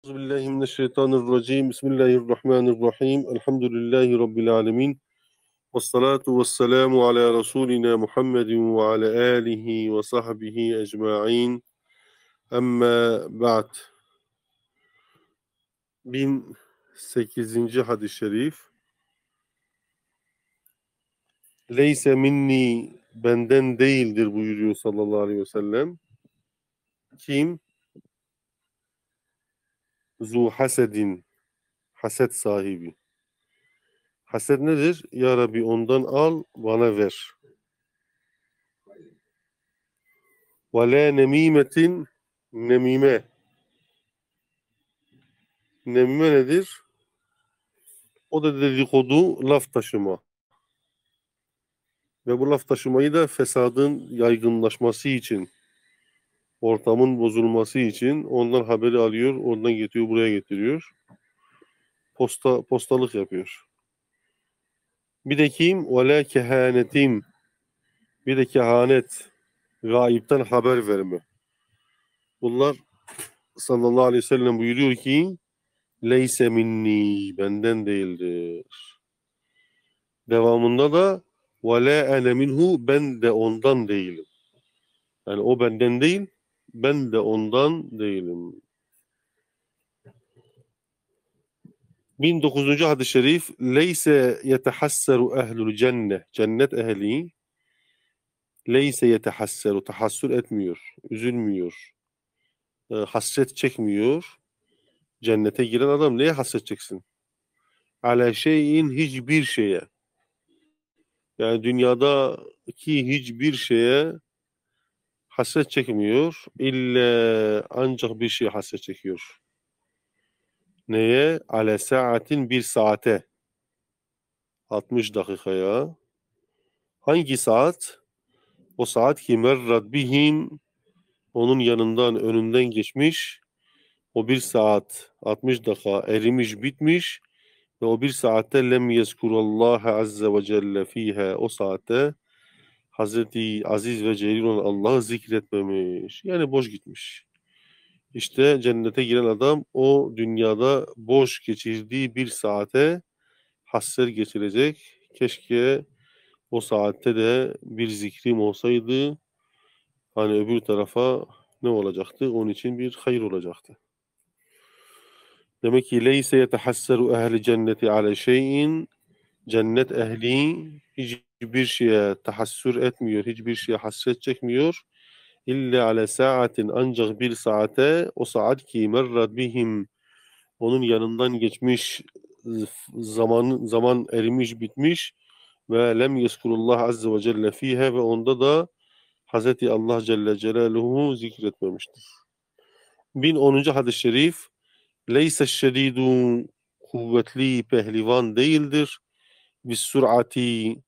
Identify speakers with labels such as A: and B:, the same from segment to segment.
A: Euzubillahimineşşeytanirracim. Bismillahirrahmanirrahim. Elhamdülillahi Rabbil alemin. Vessalatu vesselamu ala Resulina Muhammedin ve ala alihi ve sahbihi ecma'in. Amma ba'd. 1008. hadis-i şerif. Leyse minni, benden değildir buyuruyor sallallahu aleyhi ve sellem. Kim? Zu hasedin, haset sahibi. Haset nedir? Ya Rabbi ondan al, bana ver. Ve la nemimetin, nemime. Nemime nedir? O da dedikodu, laf taşıma. Ve bu laf taşımayı da fesadın yaygınlaşması için, ortamın bozulması için ondan haberi alıyor, oradan getiriyor, buraya getiriyor. Postalık yapıyor. Bir de kim? وَلَا kehanetim. Bir de kehanet, gaipten haber verme. Bunlar sallallahu aleyhi ve sellem buyuruyor ki leyse minni, benden değildir. Devamında da وَلَا اَنَ minhu, ben de ondan değilim. Yani o benden değil, ben de ondan değilim. 1009. hadis-i şerif. Leyse yetehasseru ehlul cennet. Cennet ehli leyse yetehasseru, tahassür etmiyor, üzülmüyor, hasret çekmiyor. Cennete giren adam neye hasret çeksin? Ala şeyin, hiçbir şeye. Yani dünyadaki hiçbir şeye hasret çekmiyor. İlla, ancak bir şeye hasret çekiyor. Neye? Ale saatin, bir saate. 60 dakikaya. Hangi saat? O saat ki merrat bihim, onun yanından, önünden geçmiş. O bir saat 60 dakika erimiş, bitmiş. Ve o bir saatte lem yezkurullaha azze ve celle fiha, o saatte Hazreti Aziz ve Celil olan Allah'ı zikretmemiş. Yani boş gitmiş. İşte cennete giren adam o dünyada boş geçirdiği bir saate hasret geçirecek. Keşke o saatte de bir zikrim olsaydı. Hani öbür tarafa ne olacaktı? Onun için bir hayır olacaktı. Demek ki leyse yetehasseru ehli cenneti ale şeyin, cennet ehli hiçbir şeye tahassür etmiyor, hiçbir şeye hasret çekmiyor. İlla ale saatin, ancak bir saate, o saat ki merrat bihim, onun yanından geçmiş, zaman erimiş, bitmiş ve lem yeskurullah azze ve celle fihe, ve onda da Hazreti Allah Celle Celaluhu zikretmemiştir. 1010. hadis-i şerif. Leyse şedidu, kuvvetli pehlivan değildir. Bis surati,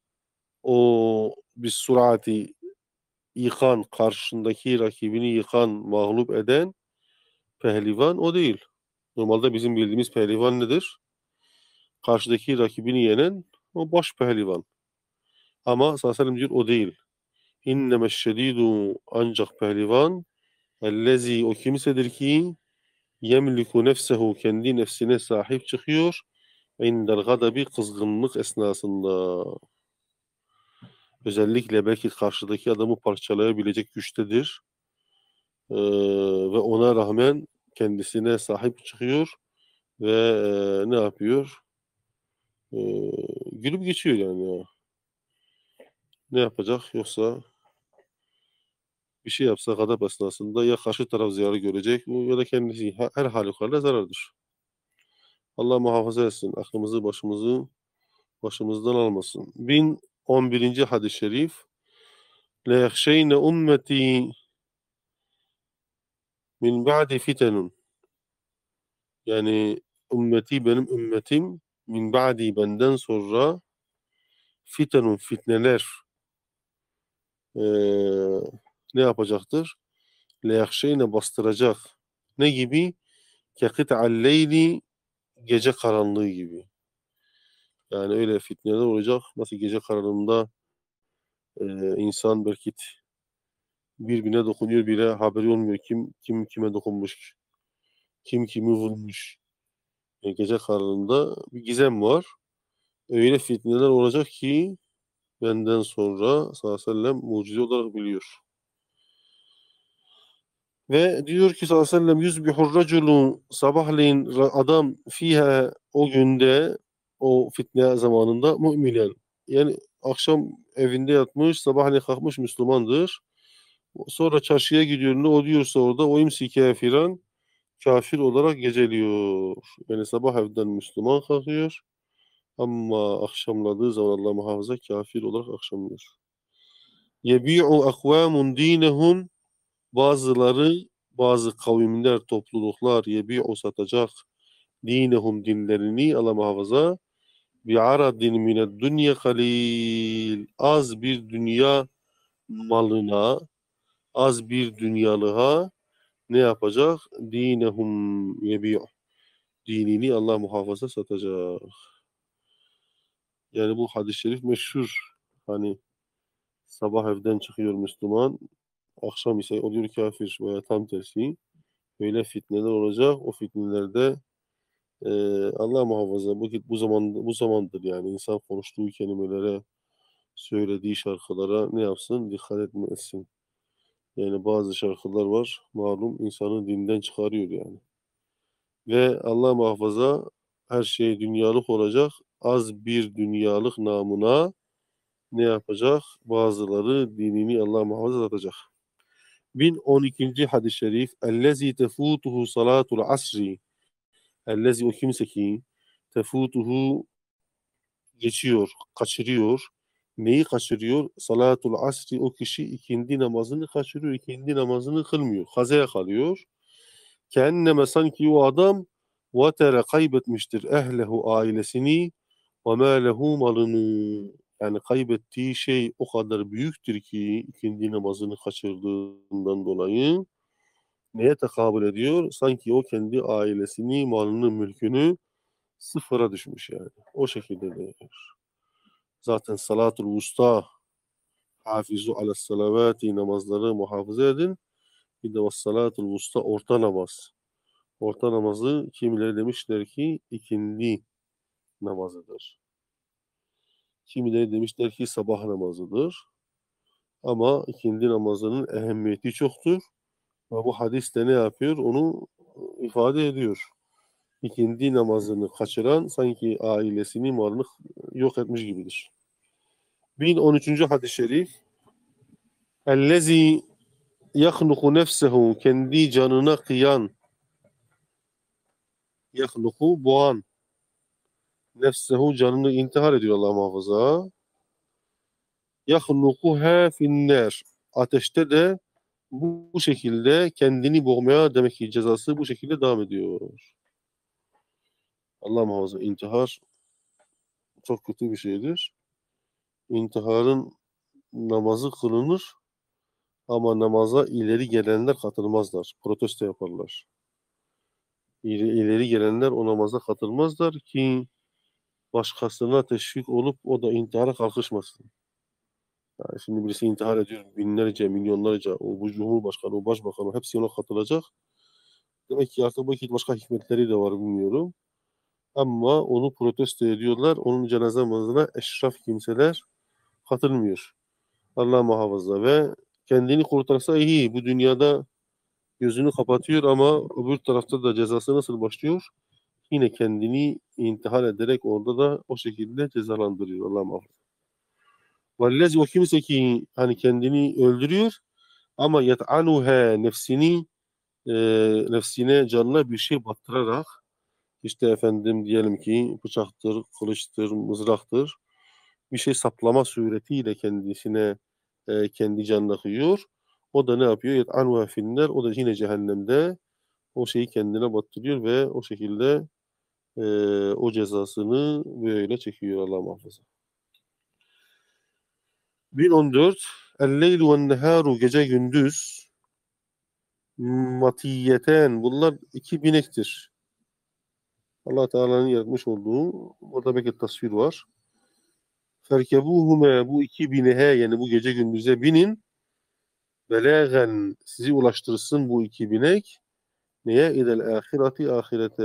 A: o bis surati, yıkan, karşındaki rakibini yıkan, mağlup eden pehlivan o değil. Normalde bizim bildiğimiz pehlivan nedir? Karşıdaki rakibini yenen o baş pehlivan. Ama sallallahu aleyhi ve sellem diyor o değil. İnnemeş şedidu, ancak pehlivan ellezi, o kimsedir ki yemliku nefsehu, kendi nefsine sahip çıkıyor indel gadabi, kızgınlık esnasında. Özellikle belki karşıdaki adamı parçalayabilecek güçtedir. Ve ona rağmen kendisine sahip çıkıyor ve ne yapıyor? Gülüp geçiyor yani ya. Ne yapacak? Yoksa bir şey yapsa gadap esnasında ya karşı taraf zarar görecek ya da kendisi, her halükarda zarardır. Allah muhafaza etsin. Aklımızı başımızdan almasın. 1011. hadis-i şerif. Le yahşeyne ummeti min ba'di fitenun. Yani ümmeti, benim ümmetim, min ba'di, benden sonra, fitenun, fitneler ne yapacaktır? Le yahşeyne, bastıracak. Ne gibi? Ke kıt'al leyli, gece karanlığı gibi. Yani öyle fitneler olacak. Nasıl gece karanlığında insan belki birbirine dokunuyor, bile haberi olmuyor kim kime dokunmuş, Kim kimi vurmuş. Gece karanlığında bir gizem var. Öyle fitneler olacak ki benden sonra sallallahu aleyhi ve sellem mucize olarak biliyor. Ve diyor ki sallallahu aleyhi ve sellem yüzbihur raculu sabahleyin adam fiha o günde o fitne zamanında müminen. Yani akşam evinde yatmış sabahleyin kalkmış Müslümandır. Sonra çarşıya gidiyor ne oluyorsa orada o imsi kafiran kafir olarak geceliyor. Yani sabah evden Müslüman kalkıyor ama akşamladığı zaman Allah muhafaza kafir olarak akşamlıyor. Yebi'u akvamun dinehum bazıları bazı kavimler, topluluklar yebi'u satacak dinehum dinlerini Allah muhafaza bi'aradin mined dünya kalil az bir dünya malına az bir dünyalığa ne yapacak? Dinehum yebi'u dinini Allah muhafaza satacak. Yani bu hadis-i şerif meşhur. Hani sabah evden çıkıyor Müslüman, akşam ise oluyor kafir veya tam tersi. Böyle fitneler olacak. O fitnelerde Allah muhafaza bu zamandır yani insan konuştuğu kelimelere, söylediği şarkılara ne yapsın? Dikkat etmesin. Yani bazı şarkılar var malum insanı dinden çıkarıyor yani. Ve Allah muhafaza her şey dünyalık olacak. Az bir dünyalık namına ne yapacak? Bazıları dinini Allah muhafaza atacak. 1012. hadis-i şerif Ellezî tefûtuhu salâtul asri Ellezî o kimse ki tefûtuhu geçiyor, kaçırıyor. Neyi kaçırıyor? Salatul asri o kişi ikindi namazını kaçırıyor. İkindi namazını kılmıyor. Kazaya kalıyor. Kenneme sanki o adam vatere kaybetmiştir ehlehu ailesini ve mâlehu malını. Yani kaybettiği şey o kadar büyüktür ki ikindi namazını kaçırdığından dolayı neye tekabül ediyor? Sanki o kendi ailesini, malını, mülkünü sıfıra düşmüş yani. O şekilde diyor. Zaten salatul vusta hafizu ala salavati namazları muhafaza edin. Bir de salatul vusta orta namaz. Orta namazı kimileri demişler ki ikindi namazıdır. Kimileri demişler ki sabah namazıdır. Ama ikindi namazının ehemmiyeti çoktur. Ve bu hadis de ne yapıyor? Onu ifade ediyor. İkindi namazını kaçıran sanki ailesini, malını yok etmiş gibidir. 1013. hadis-i şerif Ellezî yahluku nefsehu kendi canına kıyan yahluku boğan nefsehu canını intihar ediyor Allah muhafaza. Yahlukuha finnâr ateşte de bu şekilde kendini boğmaya demek ki cezası bu şekilde devam ediyor. Allah muhafaza intihar çok kötü bir şeydir. İntiharın namazı kılınır ama namaza ileri gelenler katılmazlar. Protesto yaparlar. İleri gelenler o namaza katılmazlar ki başkasına teşvik olup o da intihara kalkışmasın. Yani şimdi birisi intihar ediyor binlerce, milyonlarca bu cumhurbaşkanı, o başbakanı hepsi ona katılacak. Demek ki artık belki başka hikmetleri de var bilmiyorum. Ama onu protesto ediyorlar. Onun cenaze namazına eşraf kimseler katılmıyor. Allah muhafaza ve kendini kurtarsa iyi. Bu dünyada gözünü kapatıyor ama öbür tarafta da cezası nasıl başlıyor? Yine kendini intihar ederek orada da o şekilde cezalandırıyor. Allah muhafaza. Vellezi o kimse ki hani kendini öldürüyor ama yet'anuha nefsine canına bir şey battırarak işte efendim diyelim ki bıçaktır, kılıçtır, mızraktır bir şey saplama suretiyle kendisine kendi canına kıyıyor. O da ne yapıyor? Yet'anuha finner o da yine cehennemde o şeyi kendine battırıyor ve o şekilde e, o cezasını böyle çekiyor Allah muhafaza. 1014 El-leylu ve neharu gece gündüz matiyeten bunlar iki binektir. Allah Teala'nın yaratmış olduğu orada belki tasvir var. Ferkebuhume bu iki binehe yani bu gece gündüze binin belâgen sizi ulaştırsın bu iki binek Neye? İlel ahireti ahirete.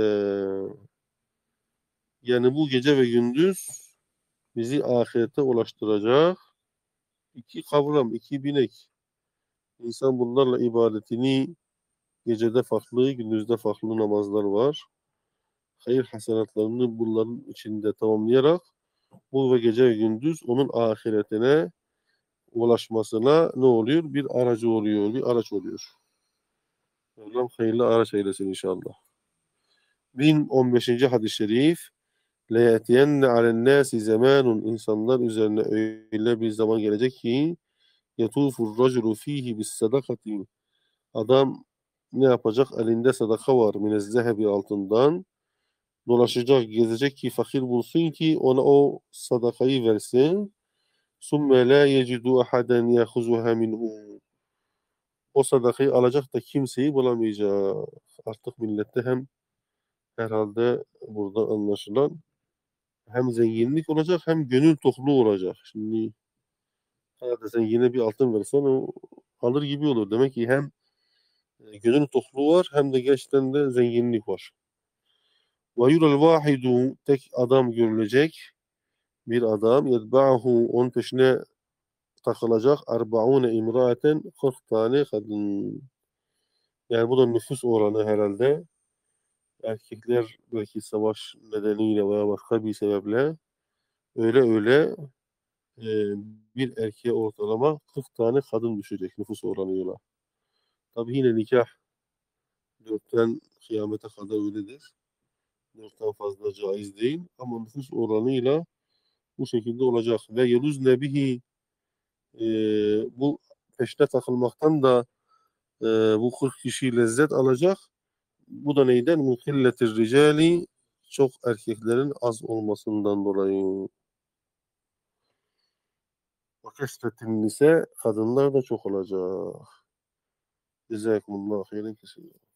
A: Yani bu gece ve gündüz bizi ahirete ulaştıracak iki kavram, iki binek. İnsan bunlarla ibadetini gecede farklı, gündüzde farklı namazlar var. Hayır hasenatlarını bunların içinde tamamlayarak bu ve gece ve gündüz onun ahiretine ulaşmasına ne oluyor? Bir aracı oluyor, bir araç oluyor. Mevlam hayırlı araç eylesin inşallah. 1015. hadis-i şerif. لَيَأْتِيَنَّ عَلَى النَّاسِ زَمَانٌ İnsanlar üzerine öyle bir zaman gelecek ki يَطُوفُ الرَّجُلُ ف۪يهِ بِالسَّدَقَةِ Adam ne yapacak? Elinde sadaka var. Minezzehebi altından. Dolaşacak, gezecek ki fakir bulsun ki ona o sadakayı versin. ثُمَّ لَا يَجِدُ أَحَدًا يَأْخُذُهَا مِنْهُ O sadakayı alacak da kimseyi bulamayacak. Artık millette hem herhalde burada anlaşılan hem zenginlik olacak hem gönül tokluğu olacak. Şimdi hadi sen yine bir altın versen o alır gibi olur. Demek ki hem gönül tokluğu var hem de gerçekten de zenginlik var. Ve yurel vahidu tek adam görülecek. Bir adam yetba'ahu onun peşine takılacak. Erbaune imraten 40 tane kadın. Yani bu da nüfus oranı herhalde. Erkekler belki savaş nedeniyle veya başka bir sebeple öyle e, bir erkeğe ortalama 40 tane kadın düşecek nüfus oranıyla. Tabii yine nikah 4'ten kıyamete kadar öyledir. 4'ten fazla caiz değil ama nüfus oranıyla bu şekilde olacak. Ve yeluz nebihi e, bu peşine takılmaktan da bu 40 kişi lezzet alacak. Bu da neyden? Muhilletir ricali çok erkeklerin az olmasından dolayı. Ve kesretin ise kadınlar da çok olacak. Cezakumullahu hayran kesin.